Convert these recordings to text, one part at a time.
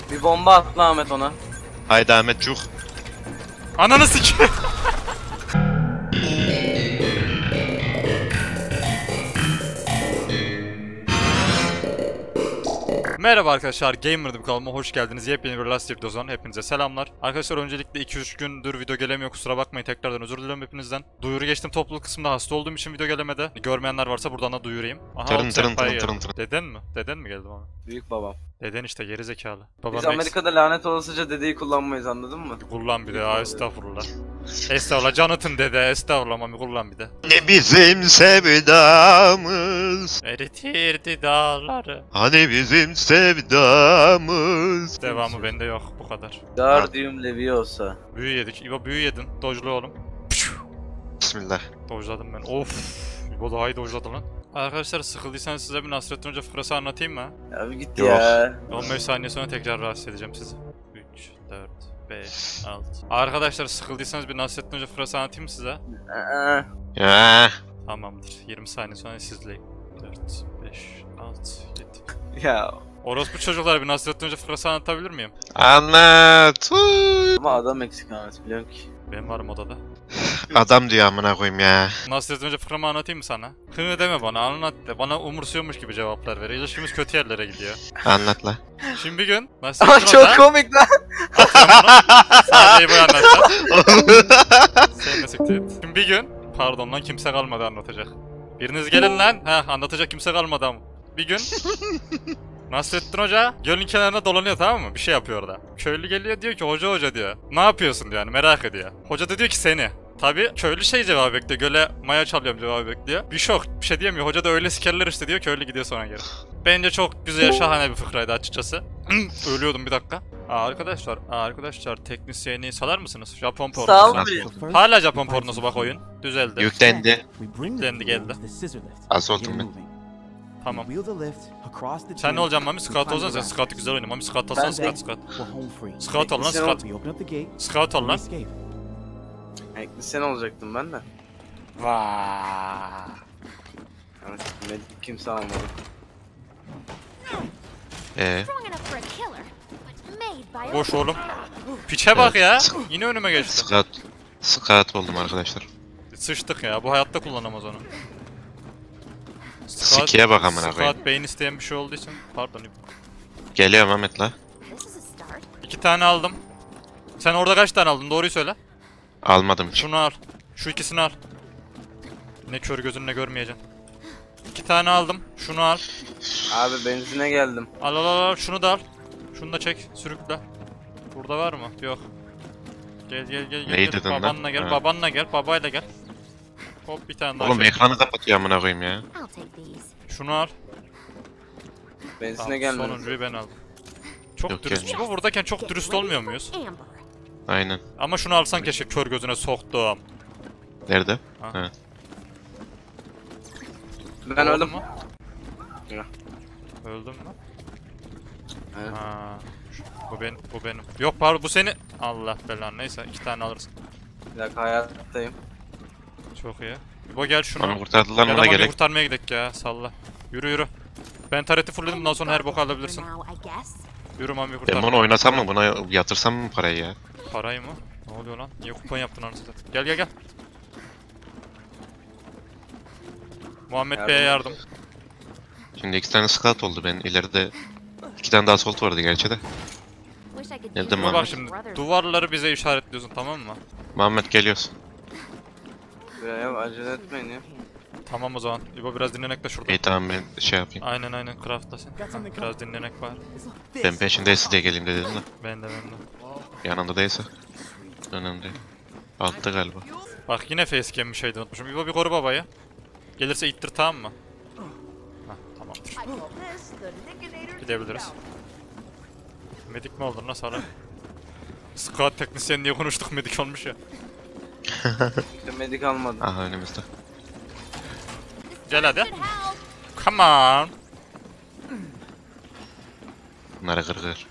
Bir bomba atla Ahmet ona. Haydi Ahmetçuk. Ananı sikeyim. Merhaba arkadaşlar, Gamer'dım kanalıma hoş geldiniz. Yepyeni bir Last Year Dozan, hepinize selamlar. Arkadaşlar öncelikle 2-3 gündür video gelemiyor, kusura bakmayın, tekrardan özür diliyorum hepinizden. Duyuru geçtim, topluluk kısmında hasta olduğum için video gelemedi. Görmeyenler varsa buradan da duyurayım. Aha, Tırın. Deden mi? Deden mi geldi bana? Büyük babam. Deden işte, gerizekalı. Biz Amerika'da lanet olasıca dedeyi kullanmayız, anladın mı? Kullan bir de, estağfurullah. Estağfurullah, Jonathan dede, estağfurullah mami, kullan bir de. Ne bizim sevdamız. Eritirdi dağları. Hani bizim sevdamız. Devamı bende yok, bu kadar. Guardium Leviosa. Büyü yedik. İbo büyü yedin. Dojlu oğlum. Bismillah. Dojladım ben. Of. İbo daha iyi dojladı lan. Arkadaşlar sıkıldıysanız size bir Nasrettin Hoca fıkrası anlatayım mı? Ya bir git Yok. ya. 15 saniye sonra tekrar rahatsız edeceğim sizi. 3, 4, 5, 6. Arkadaşlar sıkıldıysanız bir Nasrettin Hoca fıkrası anlatayım mı size? Ya. Tamamdır. 20 saniye sonra sizleyim. 4, 5, 6, 7. Ya. Orospu çocuklar, bir Nasrettin Hoca fıkrası anlatabilir miyim? Anlat. Ama adam eksik Ahmet, biliyorum ki. Ben varım odada. Adam diyor amına koyayım ya. Nasrettin Hoca fıkramı anlatayım mı sana? Hını deme bana, anlat de. Bana umursuyormuş gibi cevaplar ver. İlişkimiz kötü yerlere gidiyor. Anlat la. Şimdi bir gün Ama Nasrettin çok Hoca... komik lan. Sadece bu anlatacağım. Sen de siktir et. Şimdi bir gün... Pardon lan, kimse kalmadı anlatacak. Biriniz gelin lan. Heh, anlatacak kimse kalmadı ama. Bir gün... Nasrettin Hoca gölün kenarında dolanıyor, tamam mı? Bir şey yapıyor orada. Köylü geliyor, diyor ki hoca diyor. Ne yapıyorsun diyor, yani merak ediyor. Hoca da diyor ki seni. Tabi köylü şey cevabı bekliyor. Göle maya çalıyorum cevabı bekliyor. Bir şok, bir şey diyemiyor. Hoca da öyle sikerler işte diyor. Köylü gidiyor sonra geri. Bence çok güzel, şahane bir fıkraydı açıkçası. Ölüyordum bir dakika. Arkadaşlar teknisyeni salar mısınız? Japon pornosu. Sağ ol. Hala Japon pornosu bak, oyun. Düzeldi. Yüklendi. Yüklendi, geldi. Az oldum ben. Tamam. Sen ne olacaksın Mami? Scout olsan sen. Scout'u güzel oyna. Mami Scout olsan Scout. Scout ol lan, Scout. Scout ol lan. Sen olacaktım ben de. Vaaay. Evet, medik kimse almadı. Boş oğlum. Piçe bak ya. Yine önüme geçti. Scout oldum arkadaşlar. Sıçtık ya. Bu hayatta kullanamaz onu. Sikiye bak amına koyayım. Scout beyin isteyen bir şey olduğu için. Pardon. Geliyorum Ahmet la. 2 tane aldım. Sen orada kaç tane aldın? Doğruyu söyle. Almadım hiç. Şunu al. Şu ikisini al. Ne kör gözünle görmeyeceksin. 2 tane aldım. Şunu al. Abi benzine geldim. Al. Şunu da al. Şunu da çek. Sürükle. Burada var mı? Yok. Gel. Neyi dedin lan? Babanla gel. Ha. Babanla gel. Babayla gel. Hop, bir tane daha. Oğlum çek. ekranı kapatıyor amına koyayım ya. Şunu al. Benzine Tamam, gelmedim. sonuncuyu ben aldım. Çok Yok, dürüst. gelmiyor. Bu buradayken çok dürüst olmuyor muyuz? Aynen. Ama şunu alsan keşke, kör gözüne soktum. Nerede? Ha. Ha. Ben Oldu öldüm. mu? Ya. Öldün mü? Evet. Ha. Bu benim. Yok pardon, bu seni. Allah belanı, neyse 2 tane alırsın. Bir dakika, hayattayım. Çok iyi. Bu gel şunu. Onu kurtardılar Ya mı da da Mami'yi gerek. kurtarmaya gidelim ya, salla. Yürü. Ben tareti fullledim, bundan sonra her boku alabilirsin. Yürü Mami'yi Ben kurtar. bunu oynasam mı, buna yatırsam mı parayı ya? Parayı mı? Ne oluyor lan? Niye kupon yaptın anasını? Gel. Muhammed Bey'e yardım. Şimdi 2 tane scout oldu, ben ileride 2 tane daha solt vardı gerçi de. Geldim Dur bak Muhammed. şimdi, duvarları bize işaretliyorsun, tamam mı? Muhammed geliyorsun. Ya acele etmeyin ya. Tamam o zaman. İbo biraz dinlenek de şurada. İyi tamam, ben şey yapayım. Aynen craft'tasın. Biraz dinlenek var. Ben peşindeyse diye geleyim dedim de. Ben de. Yanında değilse. Önemli değil. Altta galiba. Bak yine facecam bir şeydi, unutmuşum. İbo bir koru babayı. Gelirse ittir, tamam mı? Hah, tamamdır. Gidebiliriz. Medik mi oldun lan Sara? Squad teknisyen diye konuştuk, medik olmuş ya. İşte medik almadım. Aha önümüzde. Gel hadi. Come on. Bunları kır.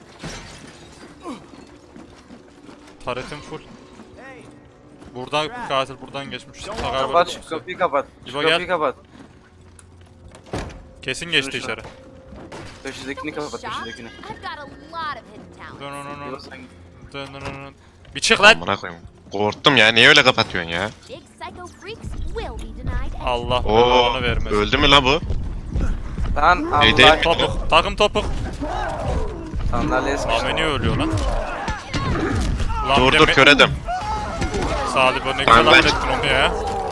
Taretim full. Burada katil buradan geçmiş. Kapat şu kapıyı, kapat. Şu İbo kapıyı gel. kapat. Kesin geçti Şunu. içeri. Köşedekini kapat, köşedekini. I've got a lot of hidden talents. Dön dön dön Yo, sen git. dön dön dön. Bir çık lan. Amına koyayım. Korktum ya. Niye öyle kapatıyorsun ya? Big psycho freaks will be denied entry. Allah Oo. belanı vermesin. Öldü mü la bu? Lan İyi değil Allah mi? Topuk. Takım topuk. sandalyeye sıkıştı. Abi niye ölüyor lan? Lan Dur bir de dur me- kör edem. Salih ne Tamam, güzel ben- hallettin onu ya.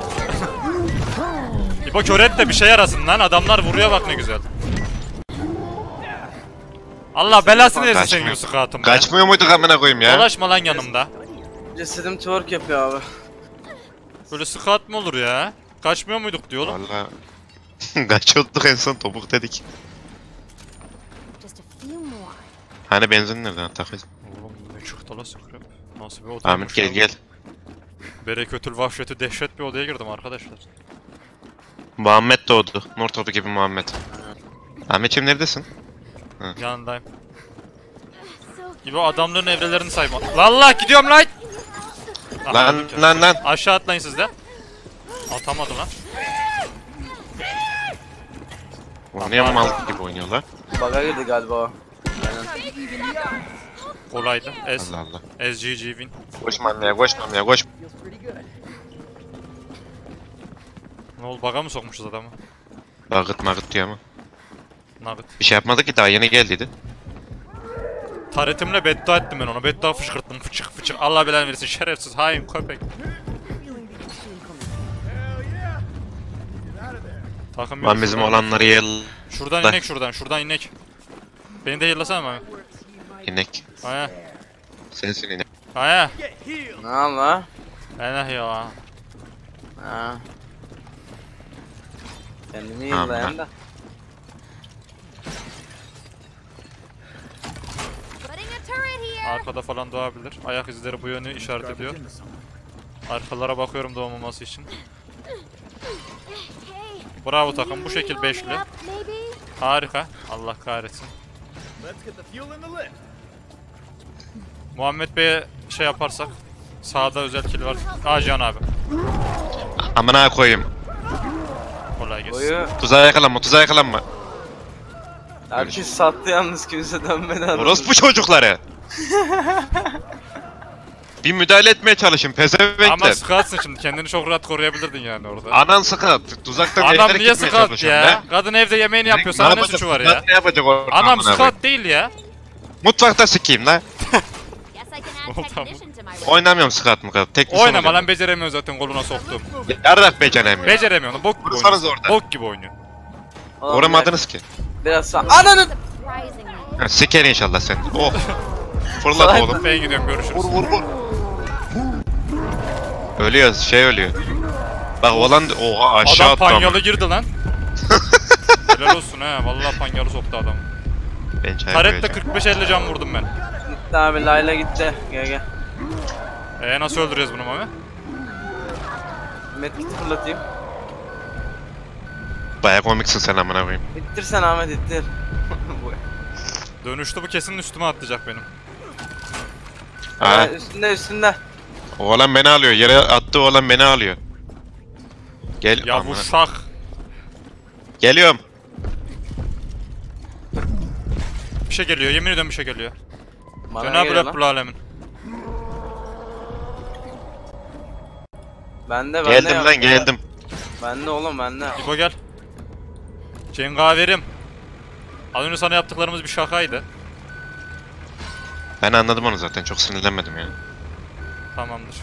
İbo kör et de bir şey yarasın lan. Adamlar vuruyor bak ne güzel. Allah belasını versin senin Yusuf hatun be. Kaçmıyor muyduk amına koyayım ya? Dolaşma lan yanımda. Cesedim twerk yapıyor abi. Böyle sıkat mı olur ya? Kaçmıyor muyduk diyor oğlum. Valla. Kaçıyorduk en son topuk dedik. Just a few more. Hani benzin nereden takacağız? Oğlum ne çıktı la sıkıyor. Nasıl bir odaymış Ahmet gel ya. gel. Bereketül vahşeti dehşet bir odaya girdim arkadaşlar. Muhammed doğdu. Nur topu gibi Muhammed. Ahmetciğim neredesin? Yanındayım. So İbo adamların evrelerini sayma. Lalla gidiyorum lan. Aha, Lan öldüm. lan lan. Aşağı atlayın siz de. Atamadım lan. O niye mal gibi oynuyorlar? Baga girdi galiba o. Kolaydı. Allah Allah. SGG win. Koşmam ya koşmam ya koş. Ne oldu baga mı sokmuşuz adamı? Bağıt mağıt diyor ama. Nugget. Bir şey yapmadı ki daha yeni geldiydi. Taretimle beddua ettim ben ona. Beddua fışkırttım. Fıçık fıçık. Allah belanı versin. Şerefsiz hain köpek. Takım Lan yok bizim şuradan. olanları yel. Şuradan Lan. inek şuradan. Şuradan inek. Beni de yıllasana mı? İnek. Aya. Sensin inek. Aya. Ne lan? Enak ya. Ha. Kendimi Tamam, yıllayan da. putting a turret here. Arkada falan doğabilir. Ayak izleri bu yönü işaret ediyor. Arkalara bakıyorum doğmaması için. Hey, Bravo can takım. you Bu şekil lean beşli. on me up, maybe? Harika. Allah kahretsin. Muhammed Bey'e şey yaparsak. Sağda özel kill var. Can abi. Amına koyayım. Kolay gelsin. Boyu Tuzağa yakalanma tuzağa yakalanma. herkes sattı yalnız kimse dönmedi. Orospu çocukları. Bir müdahale etmeye çalışın Ama pezevenkler. sıkarsın şimdi. Kendini çok rahat koruyabilirdin yani orada. Anan sıkat. Tuzaktan Anam geçerek niye gitmeye sıkat çalışıyorum ya? Kadın evde yemeğini yapıyor. Ne Sana ne yapacak? suçu var Sıkat ya? Ne yapacak orada? Anam amına koyayım? sıkat değil ya. Mutfakta sikeyim lan. Guess I can add Oh, tamam. technician to my resume. Oynamıyorum sıkat mı kadar. Tek Oynama lan beceremiyor zaten koluna soktum. Yarrak beceremiyor. Beceremiyor onu bok gibi Vursanız oynuyor. orada. Bok gibi oynuyor. Vuramadınız ki. Biraz sağ. Ananın! Surprisingly. Ha, siker inşallah sen. Oh. Fırlat Salak. oğlum. Ben gidiyorum görüşürüz. Vur. Ölüyor şey ölüyor. Bak olan oha aşağı Adam attı ama. panyalı girdi lan. Helal olsun he. Vallahi panyalı soktu adam. Ben çay Tarette koyacağım. 45-50 can vurdum ben. Gitti abi Layla gitti. Gel. Nasıl öldüreceğiz bunu Mami? Medkit'i fırlatayım. Baya komiksin sen amına koyayım. İttir sen Ahmet ittir. Dönüştü bu kesin üstüme atlayacak benim. Ha, Üstünde. oğlan beni alıyor. Yere attı oğlan beni alıyor. Gel Ya bu amına. şak. Geliyorum. Bir şey geliyor yemin ediyorum bir şey geliyor. Bana Cenab-ı geliyor lan. Rabbül Alemin. Bende Geldim ya. lan geldim. Bende oğlum bende. İbo gel. Cengaverim. Az önce sana yaptıklarımız bir şakaydı. Ben anladım onu zaten. Çok sinirlenmedim ya. Tamamdır.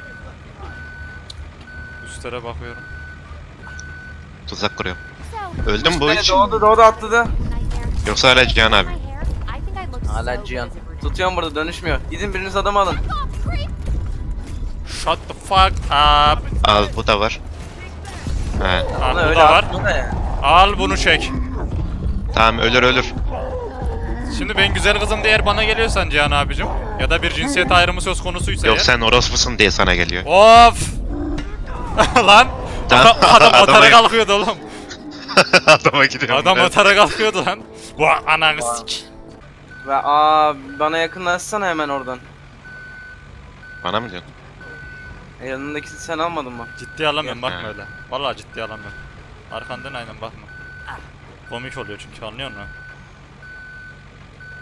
Üstlere bakıyorum. Tuzak kuruyorum. So, Öldüm bu hiç. Doğdu atladı. nightmare. Yoksa hala Cihan abi. My hair. I think I look Hala so Cihan. good as a virgin. Tutuyorum burada dönüşmüyor. Gidin biriniz adamı alın. Oh, creep. Shut the fuck up. Al bu da var. He. Al Bunu bu öyle da var. atma da ya. Al bunu çek. Tamam ölür. Şimdi ben güzel kızım diye eğer bana geliyorsan Cihan abicim ya da bir cinsiyet ayrımı söz konusuysa Yok eğer. sen orospusun diye sana geliyor. Of! Lan! Tamam, Adam adama- atara kalkıyordu oğlum. Adama gidiyorum. Adam ben. atara kalkıyordu lan. Vah ananı sik. Ve bana yakınlaşsana hemen oradan. Bana mı diyorsun? Yanındaki sen almadın mı? Ciddiye alamıyorum Yok, bakma he. öyle. Vallahi ciddiye alamıyorum. Arkandan aynen bakma. Komik oluyor çünkü anlıyor musun?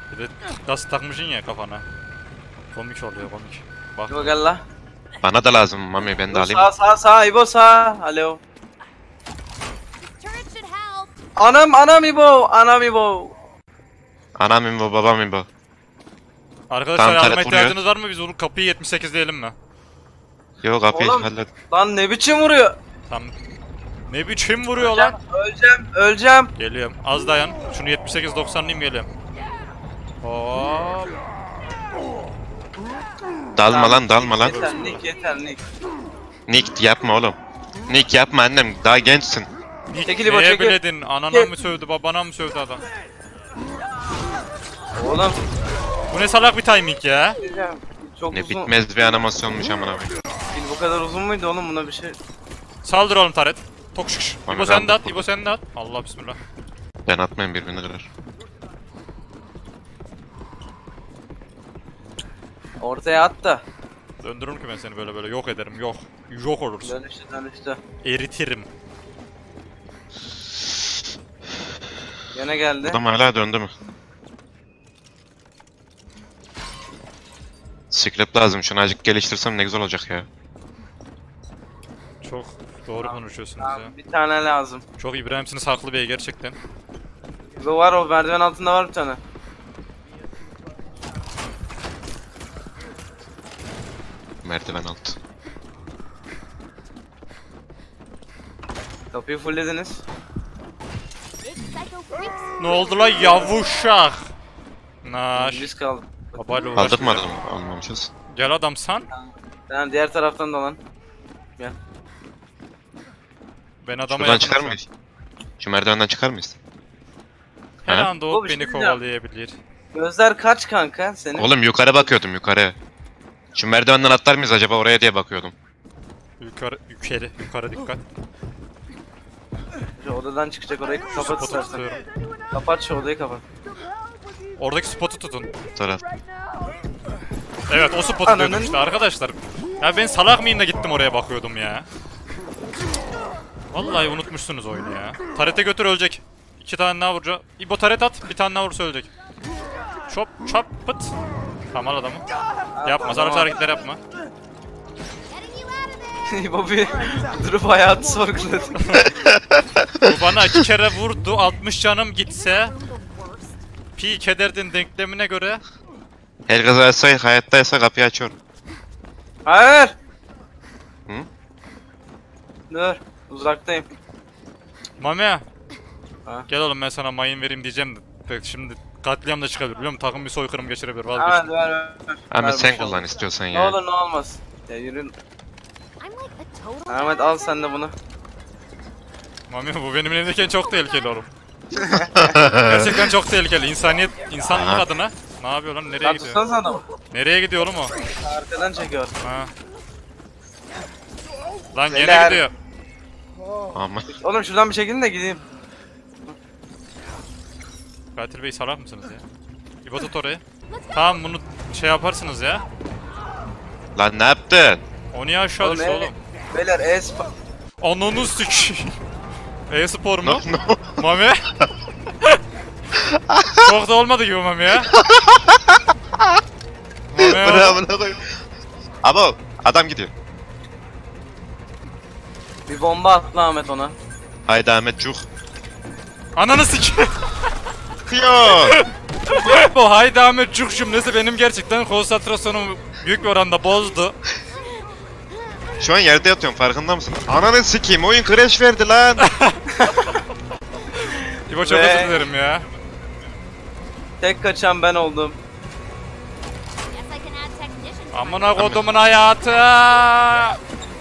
Bir de gaz takmışsın ya kafana. Komik oluyor komik. Bak. İbo gel la. Bana da lazım Mami, ben de İbo alayım. sağ İbo sağ. Alo. This turret should help. Anam İbo. Anam İbo. Anam imbo, babam imbo. Arkadaşlar Tamam, yardıma taret ihtiyacınız var mı? Biz onu kapıyı 78 diyelim mi? Yok kapıyı Oğlum. hallet. Lan ne biçim vuruyor? Tamam. Ne biçim vuruyor lan? Öleceğim. Geliyorum. Az dayan. Şunu 78-90'layım geliyorum. Hop. Dalma lan, dalma lan. Yeter Nick. Nick yapma oğlum. Nick yapma annem, daha gençsin. Çekil İbo Neye çekil. biledin? Anana mı sövdü, babana mı sövdü adam? Oğlum. Bu ne salak bir timing ya? Çok Ne uzun. bitmez bir animasyonmuş amına koyayım. Bu kadar uzun muydu oğlum buna bir şey? Saldır oğlum taret. Tok şıkış. Bana İbo sen de at, kaldı. İbo sen de at. Allah bismillah. Ben atmayayım, birbirini kırar. Ortaya at da. Döndürürüm ki ben seni böyle böyle yok ederim, yok. Yok olursun. Dönüştü. Eritirim. Gene geldi. Adam hala döndü mü? Scrap lazım, şunu azıcık geliştirsem ne güzel olacak ya. Çok doğru konuşuyorsunuz ya. Tamam, bir tane lazım. Çok İbrahim'siniz haklı bey gerçekten. Bu var o merdiven altında var bir tane. Merdiven altı. Kapıyı fulllediniz. Big psycho freaks. Ne oldu lan yavuşak? Naş. Biz kaldık. Babayla Aldık mı uğraşmayacağım. adamı? Almamışız. Gel adam sen. Tamam diğer taraftan dolan. Ben adama Şuradan yakınım çıkar şu an. mıyız? Şu merdivenden çıkar mıyız? Her Ha? an doğup Oğlum, bir beni şey diyeceğim. kovalayabilir. Gözler kaç kanka senin? Oğlum yukarı bakıyordum, yukarı. Şu merdivenden atlar mıyız acaba oraya diye bakıyordum. Yukarı dikkat. Şu odadan çıkacak orayı kapat Spotu istersen. tutuyorum. Kapat şu odayı kapat. Oradaki spotu tutun. Bu taraf. Evet o spotu Ananın- diyordum işte arkadaşlar. Ya ben salak mıyım da gittim oraya bakıyordum ya. Vallahi unutmuşsunuz oyunu ya. Tarete götür ölecek. 2 tane daha vuracak. İbo taret at, bir tane daha vursa ölecek. Çop çop pıt. Tamam al adamı. Yapma, zararlı hareketler yapma. Getting you out of there. Bu bir durup hayatı sorguladı. Bu bana 2 kere vurdu, 60 canım gitse. The worst. Pi kederdin denklemine göre. Herkes hayattaysa kapıyı açıyorum. Hayır. Hı? Dur. Uzaktayım. Mami. Ha? Gel oğlum ben sana mayın vereyim diyeceğim de. Peki şimdi katliam da çıkabilir biliyor musun? Takım bir soykırım geçirebilir Hemen vazgeçtim. ver. Ahmet Ver sen bakalım. kullan istiyorsan Ne ya. olur ne olmaz. Ya yürü. I'm like a total. Ahmet al sen de bunu. Mami bu benim elimdeyken çok tehlikeli oğlum. Gerçekten çok tehlikeli. İnsanlık Aha. adına. Ne yapıyor lan? Nereye Lan gidiyor? tutsanız adamı. Nereye gidiyor oğlum o? Arkadan çekiyor. Ha. Lan gene Beyler. gidiyor. Ama Oğlum şuradan bir çekilin de gideyim. Katil Bey salak mısınız ya? İbo tut orayı. Tamam bunu şey yaparsınız ya. lan ne yaptın? O niye aşağı düştü oğlum? Beyler e-spor. Ananı sik. E-spor mu? No no. Mami? Çok da olmadı gibi Mami ya. Mami Bravo ne koyayım. Ama adam gidiyor. Bir bomba atla Ahmet ona. Haydi Ahmet cuk. Ananı sik. Kıyor. Bu haydi Ahmet Cuk cümlesi benim gerçekten konsantrasyonumu büyük bir oranda bozdu. Şu an yerde yatıyorum, farkında mısın? Ananı sikeyim, oyun crash verdi lan. İbo çok Ve- özür dilerim ya. Tek kaçan ben oldum. Guess I can add technician. to my Amına kodumun hayatı.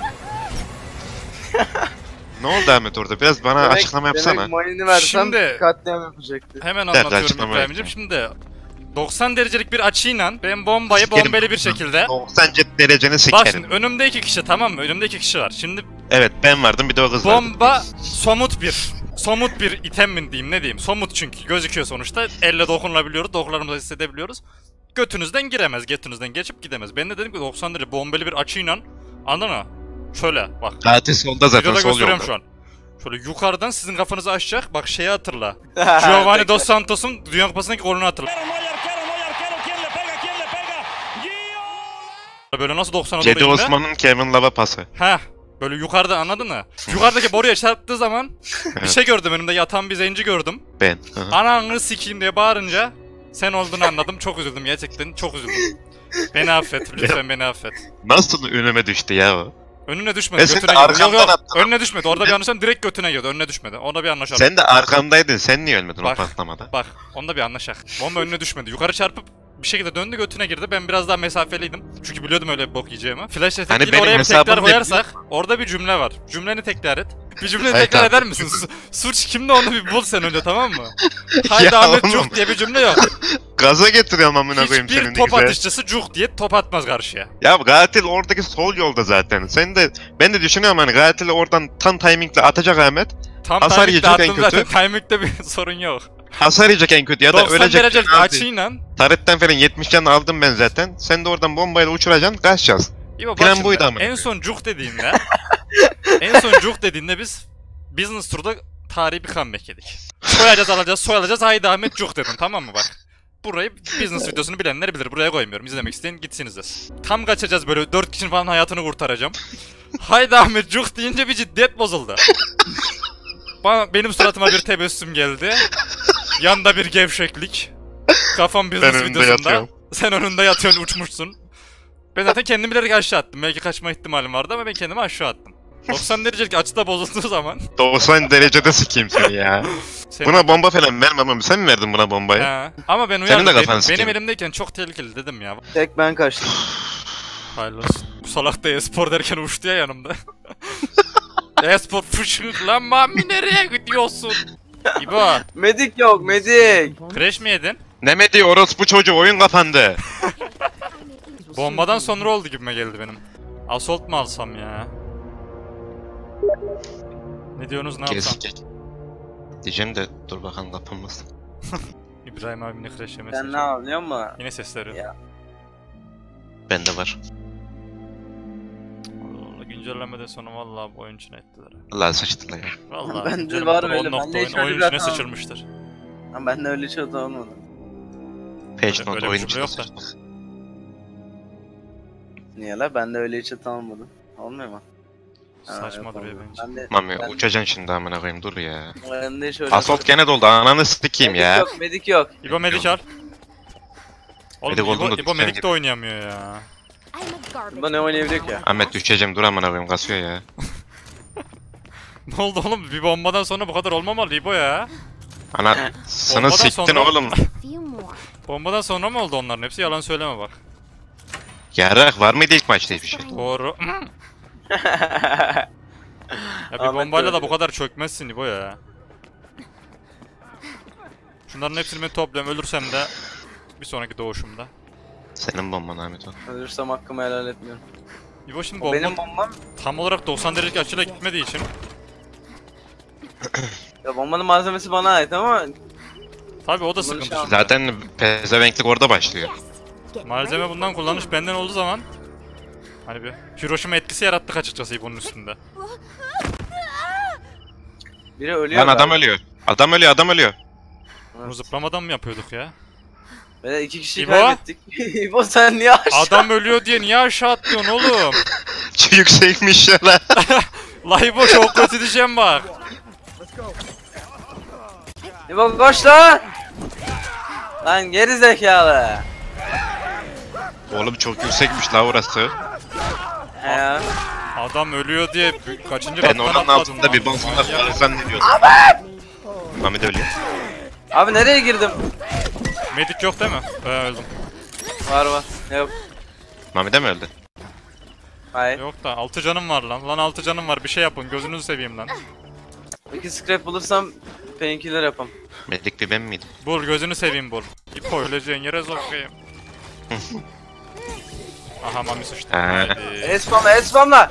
Ne oldu Ahmet orada? Biraz bana açıklama yapsana. Demek mayını versem Şimdi- katliam yapacaktı. Hemen Derhal anlatıyorum açıklama İbrahim'cim. yapacağım. Şimdi 90 derecelik bir açıyla ben bombayı Sikerim. bombeli bir şekilde. 90 dereceni Bak sikerim. şimdi önümde 2 kişi tamam mı? Önümde 2 kişi var. Şimdi Evet ben vardım, bir de o kız vardı. bomba somut bir item mi diyeyim ne diyeyim. Somut çünkü gözüküyor sonuçta. Elle dokunulabiliyoruz, dokularımızla hissedebiliyoruz. Götünüzden giremez, götünüzden geçip gidemez. Ben de dedim ki 90 derece bombeli bir açıyla anladın mı? Şöyle bak. Katil solda zaten, Videoda sol gösteriyorum yolda. şu an. Şöyle yukarıdan sizin kafanızı açacak. Bak şeyi hatırla. Giovanni Dos Santos'un Dünya Kupası'ndaki golünü hatırla. Böyle nasıl 90'a doğru Cedi inme? Osman'ın Kevin Love'a pası. Heh. Böyle yukarıda anladın mı? Yukarıdaki boruya çarptığı zaman bir şey gördüm önümde yatan bir zenci gördüm. Ben. Hı hı. Ananı sikeyim diye bağırınca sen olduğunu anladım. Çok üzüldüm gerçekten çok üzüldüm. Beni affet lütfen beni affet. Nasıl önüme düştü ya o? Önüne düşmedi E sen de götüne girdi. Yok arkamdan yok attın. önüne düşmedi. Orada bir anlaşalım direkt götüne girdi. Önüne düşmedi. Onda bir anlaşalım. Sen de arkamdaydın. Sen niye ölmedin Bak. o patlamada? Bak onda bir anlaşak. Bomba önüne düşmedi. Yukarı çarpıp bir şekilde döndü götüne girdi. Ben biraz daha mesafeliydim. Çünkü biliyordum öyle bir bok yiyeceğimi. Flash Hani efektiyle benim oraya bir hesabım tekrar ne koyarsak orada bir cümle var. Cümleni tekrar et. Bir cümleyi Hayır, tekrar tamam. eder misin? Suç kimde onu bir bul sen önce tamam mı? Haydi Ahmet oğlum. Cuk diye bir cümle yok. Gaza getiriyorum amına koyayım senin Hiçbir top güzel. atışçısı Cuk diye top atmaz karşıya. Ya katil oradaki sol yolda zaten. Ben de düşünüyorum hani katili oradan tam timingle atacak Ahmet. Tam Hasar timing'de yiyecek en attım zaten. kötü. Timing'de bir sorun yok. Hasar yiyecek en kötü ya da 90 ölecek. derecelik Abi, açıyla. Taretten falan 70 can aldım ben zaten. Sen de oradan bombayla uçuracaksın, kaçacağız. İyi bak Plan şimdi, buydu amına en koyayım. son Cuk dediğinde en son Cuk dediğinde biz Business Tour'da tarihi bir comeback yedik. Soyalacağız haydi Ahmet Cuk dedim tamam mı bak. Burayı business videosunu bilenler bilir. Buraya koymuyorum. İzlemek isteyen gitsin izlesin. Tam kaçacağız böyle 4 kişinin falan hayatını kurtaracağım. Haydi Ahmet Cuk deyince bir ciddiyet bozuldu. Benim suratıma bir tebessüm geldi. Yanda bir gevşeklik. Kafam Ben business önünde videosunda. yatıyorum. Sen önünde yatıyorsun uçmuşsun. Ben zaten kendimi bilerek aşağı attım. Belki kaçma ihtimalim vardı ama ben kendimi aşağı attım. 90 derecelik açıda bozulduğu zaman 90 derecede sikeyim seni ya. senin- Buna bomba falan vermem ama sen mi verdin buna bombayı? He. Ama ben Senin uyardım. de Benim, kafanı sikeyim. elimdeyken çok tehlikeli dedim ya. Tek ben kaçtım. Hayırlı olsun. Bu salak da e-spor derken uçtu ya yanımda. E-spor fışık lan Mami nereye gidiyorsun? İbo, Medik yok medik. crash mi yedin? Ne medi orospu çocuğu oyun kapandı. Bombadan sonra oldu gibime geldi benim. Assault mu alsam ya? Ne diyorsunuz ne yapsam? Kesik. Diyeceğim de dur bakalım kapanmasın. İbrahim abimle crash yemesi. Sen ne yapıyor musun? Yine sesleri. Ya. Bende var. Allah Allah güncellemeden sonra vallahi bu oyun içine ettiler. Allah sıçtılar ya. Vallahi Bende güncellemeden var sonra öyle, 10 bende nokta hiç oyun öyle bir içine hata sıçılmıştır. Ama ben de öyle şey olmadı. Patch Öyle note bir oyun cümle içinde yok da. sıçtılar. Niye la? Ben de öyle hiç hata olmadı. Olmuyor mu? Ha, Saçma yok, duruyor olmadı. bence. Ben de, Mami ben, uçacaksın şimdi amına koyayım dur ya. ben de şöyle... Assault gene doldu ananı sikeyim Medik ya. yok, medik yok. İbo medik al. Oğlum Medik oldum da İbo sen medik gibi. de oynayamıyor ya. I'm a garbage. Bunda ne oynayabiliyor ki? Ahmet düşeceğim dur amına koyayım kasıyor ya. Ne oldu oğlum? Bir bombadan sonra bu kadar olmamalı İbo ya. Anasını Bombadan siktin sonra- oğlum. Few more. Bombadan sonra mı oldu onların hepsi? Yalan söyleme bak. Yarak var mıydı ilk maçta hiçbir şey? Doğru. Ya bir Ahmet bombayla de da öyle. bu kadar çökmezsin İbo ya. Şunların hepsini ben toplayayım ölürsem de bir sonraki doğuşumda. Senin bomban Ahmet o. Ölürsem hakkımı helal etmiyorum. İbo şimdi O benim bombanın bombam. tam olarak 90 derecelik açıyla gitmediği için Ya bombanın malzemesi bana ait ama tabi o da Bunun sıkıntı şansı- şimdi. Zaten pezevenklik orada başlıyor. Get Malzeme ready bundan for kullanış benden olduğu zaman hani bir Hiroşima etkisi yarattık açıkçası İbo'nun üstünde. biri ölüyor. Lan adam galiba. ölüyor. Adam ölüyor adam ölüyor. Bunu zıplamadan mı yapıyorduk ya? Böyle iki kişiyi İbo? kaybettik. İbo sen niye aşağı? Adam ölüyor diye niye aşağı atlıyorsun oğlum? Yüksekmiş ya lan. La İbo çok kötü diyeceğim bak. İbo koş lan! Lan geri zekalı. Oğlum çok yüksekmiş la orası. He ya. Adam ölüyor diye kaçıncı Ben kattan oranın atladım altında lan? bir basınlar Manyak. var zannediyordum. Mami de ölüyor. Abi nereye girdim? Medik yok değil mi? Öldüm. Var var. Yok. Mami de mi öldü? Hayır. Yok da 6 canım var lan. Lan 6 canım var bir şey yapın gözünüzü seveyim lan. İki scrap bulursam painkiller yapam. Medik bir ben miydim? Bul gözünü seveyim bul. İpo öleceğin yere sokayım. Aha Mami sıçtı. Ha. Haydi. Espamla.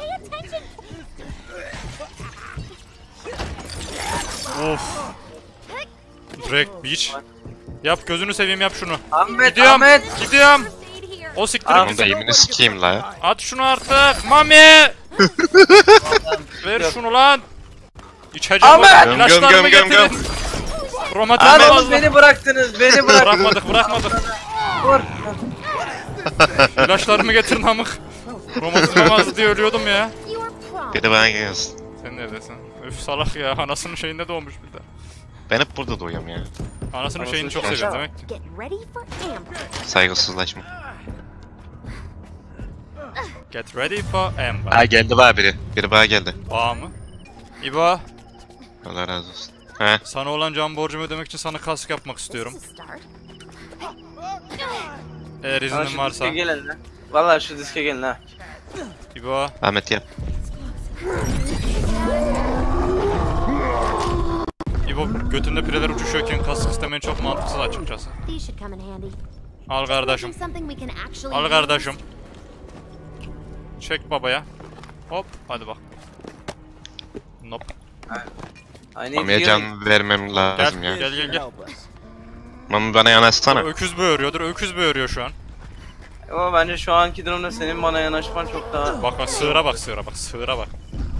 Of. Direkt beach. Yap gözünü seveyim yap şunu. Ahmet, Gidiyorum. Ahmet. Gidiyorum. stayed here. O siktir Ahmet. Onu da yemini sikeyim la. At şunu artık. Mami. Ver şunu lan. İçeceğim Ahmet! oğlum. İlaçlarımı Göm, göm, göm, getirin. Romatizma Abi fazla. beni bıraktınız. Beni bıraktınız. Bırakmadık. Vur. İlaçlarımı getirin amık. Romatizmam azdı diye ölüyordum ya. You are prom. Biri bana gelsin. Sen neredesin? Üf salak ya, anasının şeyinde doğmuş bir de. Ben hep burada doğuyorum ya. Anasının şeyini çok Anasını seviyor demek ki. Get ready for Amber. Saygısızlaşma. Get ready for Amber. Ha geldi bana biri. Biri bana geldi. Bağ mı? İbo, Allah razı olsun. He. sana olan can borcumu ödemek için sana kask yapmak istiyorum. This is a start. Eğer Bana iznin şu varsa. diske gelin lan. Valla şu diske gelin ha. İbo, Ahmet yap. İbo götünde pireler uçuşuyorken kask istemen çok mantıksız açıkçası. These should come in handy. Al kardeşim. Something we can actually Al use. kardeşim. Çek babaya. Hop, hadi bak. Nope. Aynı Mami'ye can vermem lazım Gel, ya. gel. Mami bana yanaşsana. Öküz böğürüyordur, öküz böğürüyor şu an. Ama bence şu anki durumda senin bana yanaşman çok daha... Bak, sığıra bak, sığıra bak.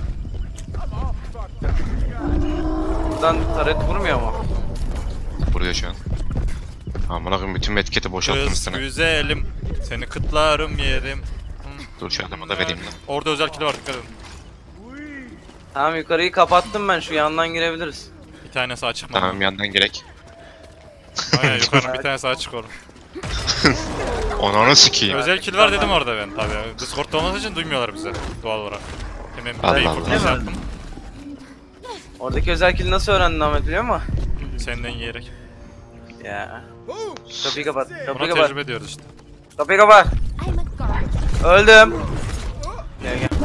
Buradan taret vurmuyor mu? Vuruyor şu an. Amına koyayım bütün etiketi boşalttım Kız üstüne. güzelim, seni kıtlarım yerim. Dur şu adamı da vereyim lan. Orada özel kili var, dikkat edin. Tamam yukarıyı kapattım ben, şu yandan girebiliriz. Bir tanesi açık mı? Tamam yandan gerek. Aynen, yukarının bir tanesi açık oğlum. Onu sikeyim. Özel kill var dedim orada ben tabii. Discord'da olması için duymuyorlar bize doğal olarak. Hemen bir Allah deyip Allah. fırtınası yaptım. Oradaki özel kill nasıl öğrendin Ahmet biliyor musun? Senden yiyerek. Ya. Kapıyı kapat. Kapıyı Buna kapat. tecrübe ediyoruz işte. Kapıyı kapat. I'm a garbage. Öldüm. Gel gel.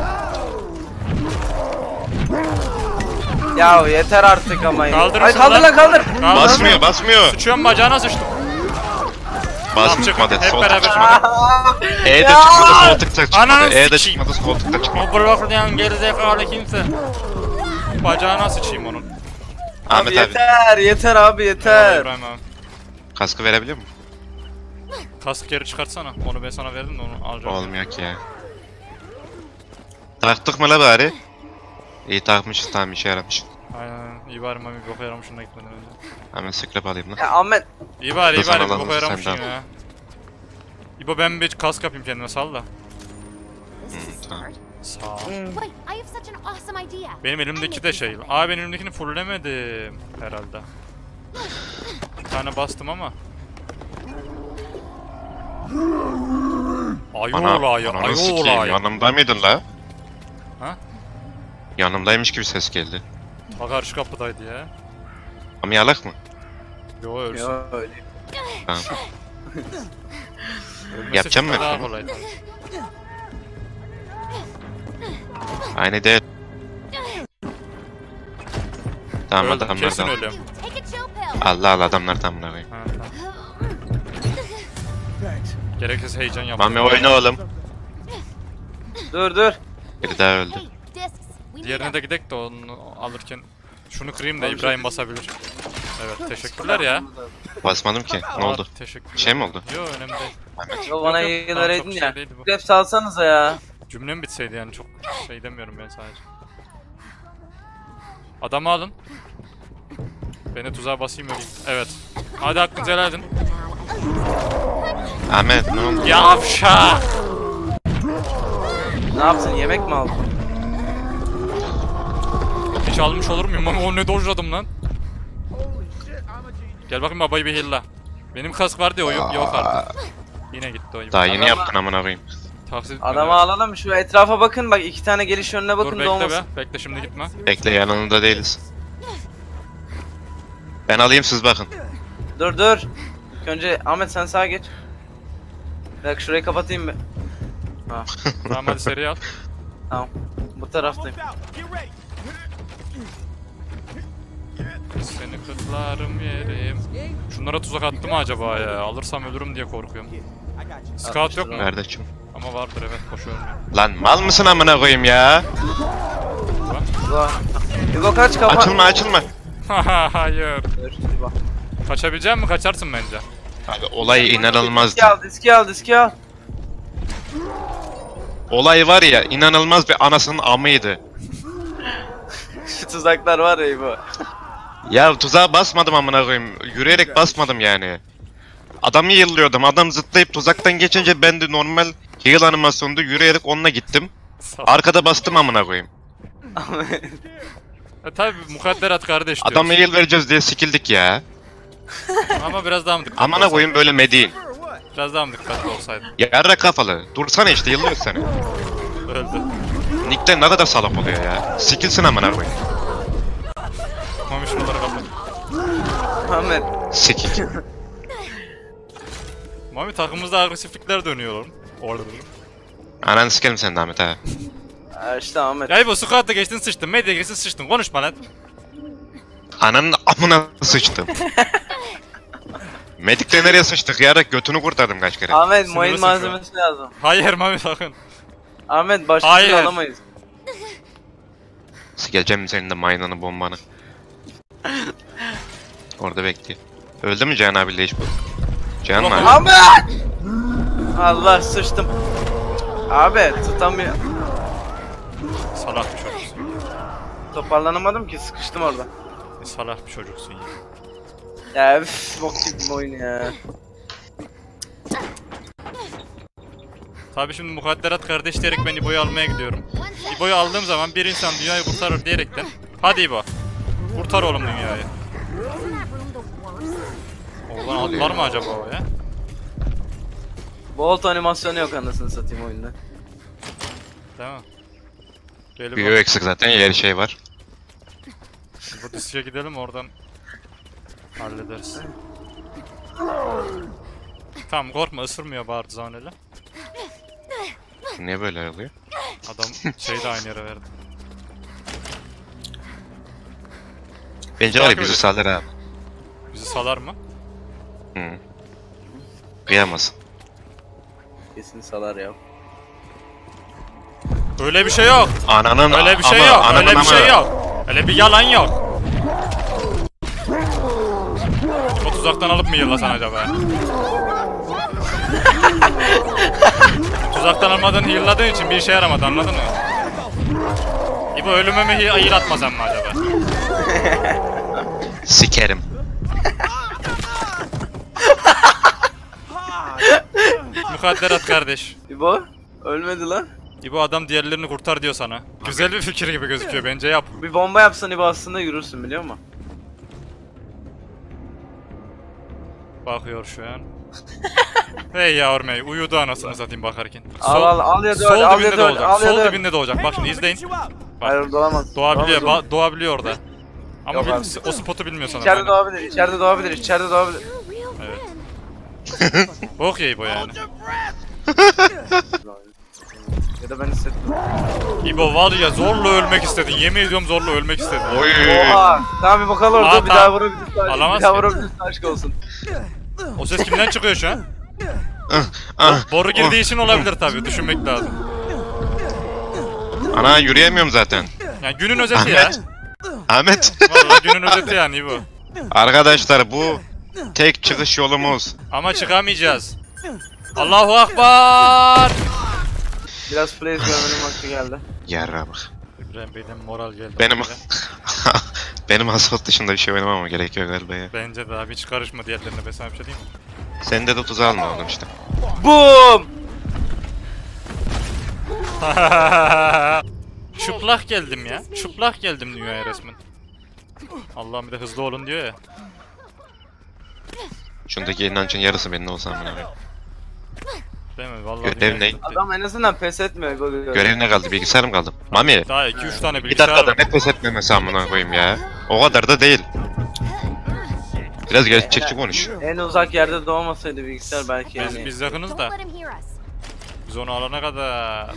Ya yeter artık ama ya. Kaldırın Ay şunu kaldır lan. lan kaldır. Basmıyor basmıyor. Sıçıyorum bacağına sıçtım. Basmadı. Hep Sol beraber. çıkmadı. E de Ya! çıkmadı sol tıkta çıkmadı. Ananı E de sikeyim. çıkmadı sol tıkta çıkmadı. O bırakmayan gerizekalı kimse. Bacağına sıçayım onun. Ahmet abi. Yeter yeter abi Eyvallah yeter. İbrahim abi. Kaskı verebiliyor musun? Kask geri çıkartsana. Onu ben sana verdim de onu alacağım. Olmuyor ki ya. Taktık mı la bari? İyi takmışız tamam işe yaramış. Aynen. İyi bari mami boka yaramışın da gitmeden önce. Hemen scrap alayım lan. Ya Ahmet. İyi bari Dur, iyi bari sana bir lan, boka sen yaramışsın de al. ya. İbo ben bir kask yapayım kendime sal da. This is a tamam. start. Sağ ol. Wait, I have such an awesome idea. Benim elimdeki de şey. Aa benim elimdekini fulllemedim herhalde. Bir tane bastım ama. Ayola ya, ananı sikeyim. ayola ya. Yanımda mıydın la? Ha? Yanımdaymış gibi ses geldi. Ta karşı kapıdaydı ya. Ama yalak mı? Yo ölsün. Yo, öyle. Tamam. Ölmesi Yapacağım çok mı? daha kolaydı. Aynı değil. Tamam Öldüm, adamlar kesin da. ölüyorum. Take a chill pill. Allah Allah adamlar tam buna koyayım. Ha, tamam. Gerekirse heyecan yapma. Mami oyna oğlum. Dur dur. Biri daha öldü. Hey, discs. We need Diğerine them. de gidek de onu alırken şunu kırayım da İbrahim basabilir. Evet teşekkürler ya. Basmadım ki. Ne oldu? Teşekkürler. Bir şey mi oldu? Yo önemli değil. Yo bana Yok, iyi tamam, çok vereydin şey ya. değildi bu. Hep salsanıza ya. Cümlem bitseydi yani çok şey demiyorum ben sadece. Adamı alın. Beni tuzağa basayım öleyim. Evet. Hadi hakkınızı helal edin. Ahmet ne oldu? Yavşak! Ne yaptın, yemek mi aldın? Hiç almış olur muyum? Ama o ne dojladım lan. Gel bakayım babayı bir hilla. Benim kask vardı ya o yok artık. Yine gitti o. Daha yeni Adama- yaptın amına koyayım. Taksit Adamı alalım, şu etrafa bakın, bak 2 tane geliş yönüne Dur bakın da bekle olmasın. be. Bekle şimdi gitme. Bekle yanında değiliz. Ben alayım siz bakın. Dur dur. İlk önce Ahmet sen sağa geç. Bak şurayı kapatayım mı? Ha Tamam hadi seri al. tamam. Bu taraftayım. Seni kırklarım yerim. Şunlara tuzak attı mı acaba ya? Alırsam ölürüm diye korkuyorum. Scout yok mu? Nerede kim? Ama vardır evet koşuyorum ben. Lan mal mısın amına koyayım ya? Ulan. İbo kaç kapat. Açılma açılma. Hayır. Dur, İbo. Kaçabilecek misin? Kaçarsın bence. Abi olay inanılmazdı. Diski al, diski al, diski al. Olay var ya inanılmaz bir anasının amıydı. Şu tuzaklar var ya İbo. Ya tuzağa basmadım amına koyayım. Yürüyerek basmadım yani. Adamı yıllıyordum. Adam zıplayıp tuzaktan geçince ben de normal Heal animasyonunda yürüyerek onunla gittim. Sağ ol. Arkada bastım amına koyayım. Ahmet. Tabi mukadderat kardeş diyoruz. Adama heal vereceğiz diye sikildik ya. Ama biraz daha mı dikkatli Amına olsaydın? koyayım böyle mediğin. Biraz daha mı dikkatli olsaydın? Yarra kafalı. Dursana işte yıllıyor seni. Öldü. Nick'ten ne kadar salak oluyor ya. Sikilsin amına koyayım. Mami şunları kapat. Ahmet. Sikik. Mami takımımızda agresiflikler dönüyor oğlum. Orada. Ananı sikerim sen de Ahmet ha. İşte Ahmet. Ya bu squat'ta geçtin sıçtın, medya geçtin sıçtın. Konuşma lan. Ananın amına sıçtım. Medik'te nereye sıçtık ya? Götünü kurtardım kaç kere. Ahmet Sinirli mayın sıçıyor. malzemesi lazım. Hayır Mami sakın. Ahmet başka Hayır. türlü alamayız. Sikeceğim senin de mayınanı bombanı. Orada bekliyor. Öldü mü Cihan abiyle hiç bu? Cihan mı abi? Ahmet! Allah sıçtım. Abi tutamıyor. Salak bir çocuksun. Toparlanamadım ki sıkıştım orada. Salak bir çocuksun ya. Ya üf, bok gibi bir oyun ya. Tabi şimdi mukadderat kardeş diyerek ben İbo'yu almaya gidiyorum. İbo'yu aldığım zaman bir insan dünyayı kurtarır diyerekten. Hadi İbo. Kurtar oğlum dünyayı. Isn't that room the worst? Oradan atlar mı acaba o ya? Bolt animasyonu yok anasını satayım oyunda. Değil mi? Gel Büyü İbo. eksik zaten yer şey var. Bu dizciye gidelim oradan hallederiz. Tamam korkma ısırmıyor bağırdı zaneli. Niye böyle oluyor? Adam şeyi de aynı yere verdi. Bence var ya Takip bizi edin. salır abi. Bizi salar mı? Hı. Kıyamaz. Kesin salar ya. Öyle bir şey yok. Ananın Öyle bir şey ama, yok. ananın Öyle bir ama. şey yok. Öyle bir yalan yok. O tuzaktan alıp mı yıllasan acaba? Tuzaktan almadan yılladığın için bir işe yaramadı anladın mı? İbo ölüme mi hayır atmasam mı acaba? Sikerim. Mukadderat kardeş. İbo ölmedi lan. İbo adam diğerlerini kurtar diyor sana. Güzel bir fikir gibi gözüküyor bence yap. Bir bomba yapsan İbo aslında yürürsün biliyor musun? Bakıyor şu an. Hey yavrum hey uyudu anasını satayım bakarken. Al ya Sol dön al dibinde ya de dön olacak. al ya Sol dön. dibinde de olacak. Bak şimdi izleyin. Bak. Hayır dolamaz. Doğabiliyor, Dolamaz oğlum. doğabiliyor orada. Ama Yok abi. o spotu bilmiyor sanırım. İçeride aynen. doğabilir, içeride doğabilir, içeride doğabilir. You're a real Evet. friend. Bok yey bu yani. Ya da ben hissettim. İbo var ya zorla ölmek istedin. Yemin ediyorum zorla ölmek istedin. Oy. Oha! Tamam bir bakalım orada Aa, bir tamam. daha vurabilirsin. Alamaz Bir daha ki. vurabilirsin aşk olsun. O ses kimden çıkıyor şu an? Ah, Boru girdiği için olabilir tabii. Düşünmek lazım. Ana yürüyemiyorum zaten. Yani günün özeti ya. Ahmet. Ahmet. Vallahi günün özeti yani İbo. Arkadaşlar bu tek çıkış yolumuz. Ama çıkamayacağız. Allahu Akbar. Biraz plays görmenin vakti geldi. Yarra bak. İbrahim Bey'den moral geldi. Benim oraya. benim asfalt dışında bir şey oynamama gerekiyor galiba ya. Bence de abi hiç karışma diğerlerine be sana bir şey diyeyim mi? Sen de tuzağa alma oğlum işte. BOOM! Çıplak geldim ya. Çıplak geldim dünyaya resmen. Allah'ım bir de hızlı olun diyor ya. Şundaki inancın yarısı benim olsa amına koyayım. Değil mi? Vallahi Görev dünya ne? gitti. Adam en azından pes etmiyor. Görev ne kaldı? Bilgisayar mı kaldı? Mami. Daha 2-3 tane Bir bilgisayar dakikada var. ne pes etmemesi amına koyayım ya. O kadar da değil. Biraz gerçekçi konuş. En uzak yerde doğmasaydı bilgisayar belki yani. Biz yakınız Don't da. let him hear us. Biz onu alana kadar.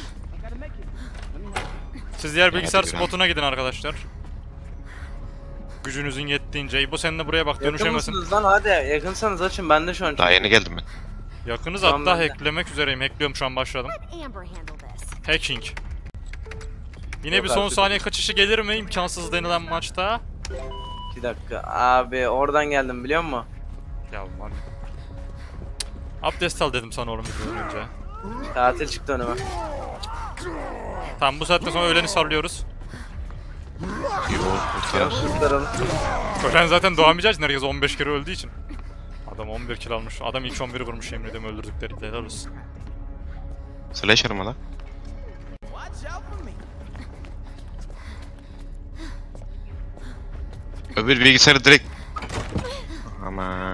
Siz diğer bilgisayar hadi spotuna gidin arkadaşlar. Gücünüzün yettiğince. Bu sen de buraya bak Yakın dönüşemesin. mısınız lan hadi yakınsanız açın ben de şu an. Daha yeni geldim ben. Yakınız Tamam, hatta ben de. hacklemek üzereyim. Hackliyorum şu an başladım. Let Amber handle this. Hacking. Yine Yok bir son artık. saniye kaçışı gelir mi? İmkansız denilen maçta. 2 dakika. Abi oradan geldim biliyor musun? Ya man. Abdest al dedim sana oğlum videodan önce. Tatil çıktı önüme. Tamam bu saatten sonra öğleni sallıyoruz. Kurtaralım. Öğlen zaten doğamayacağız. Herkes 15 kere öldüğü için. Adam 11 kill almış. Adam ilk 11'i vurmuş yemin ediyorum öldürdükleri. Helal olsun. Slasher mı lan? Öbür bilgisayarı direkt... Ama.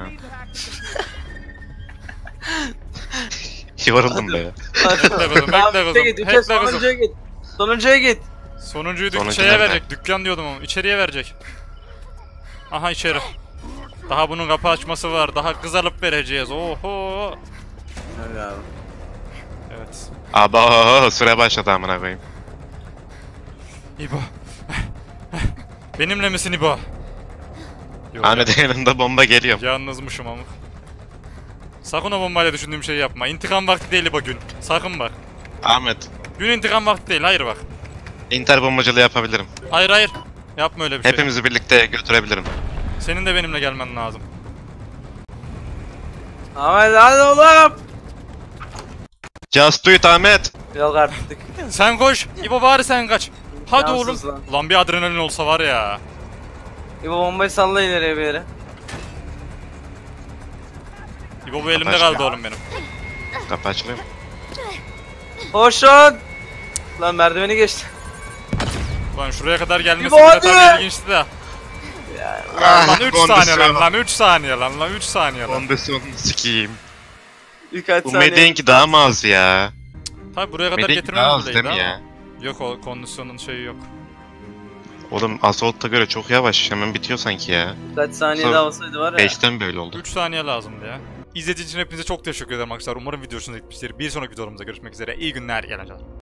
Yoruldum be. Bekle kızım, bekle kızım. Git, Bekle kızım. sonuncuya git. Sonuncuya git. Sonuncuyu Sonuncu şeye nerede? verecek, dükkan diyordum ama içeriye verecek. Aha içeri. Daha bunun kapı açması var, daha kız alıp vereceğiz. Oho. Öyle abi. Evet. Aba süre başladı amına koyayım. İbo. Benimle misin İbo? Yok, Ahmet'in yanında bomba geliyor. yalnızmışım ama. Sakın o bombayla düşündüğüm şeyi yapma. İntikam vakti değil İbo gün. Sakın bak. Ahmet, Gün intikam vakti değil, hayır bak. inter bombacılığı yapabilirim. Hayır hayır. Yapma öyle bir şey. Hepimizi birlikte götürebilirim. Senin de benimle gelmen lazım. Ahmet hadi oğlum. Just do it Ahmet. Yok artık. Sen koş. İbo bari sen kaç. Hadi Cansız oğlum. lan. Lan bir adrenalin olsa var ya. İbo bombayı salla ileriye bir yere. İbo bu elimde Kapaş kaldı ya. oğlum benim. Kapı açılıyor mu? Koşun. Lan merdiveni geçti. Lan şuraya kadar gelmesi İbo bile hadi. tabii ilginçti de. Lan 3 saniye lan 3 saniye lan 3 saniye lan. Kondisyonunu sikiyim. Birkaç Bu saniye. Medinki daha mı az ya? Tabi buraya kadar Medinki getirmem daha az öyleydi değil mi ama. ya? Yok o kondisyonun şeyi yok. Oğlum Assault'a göre çok yavaş. Hemen bitiyor sanki ya. Birkaç saniye Sonra daha olsaydı var ya. 5'ten böyle oldu. 3 saniye lazımdı ya. İzlediğiniz için hepinize çok teşekkür ederim arkadaşlar. Umarım video hoşunuza gitmiştir. Bir sonraki videomuzda görüşmek üzere. İyi günler, eğlenceler.